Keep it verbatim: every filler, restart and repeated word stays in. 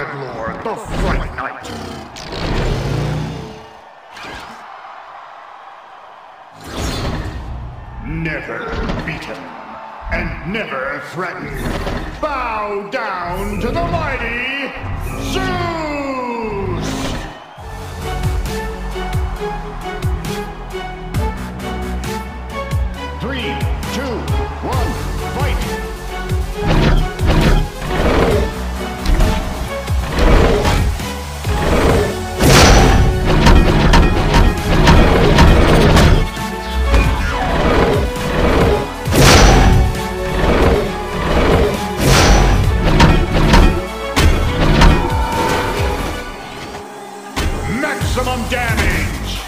Dreadlord, the Fright Knight. Never beaten and never threatened. Bow down to the mighty Zeus! Three, two, one, fight! Maximum damage!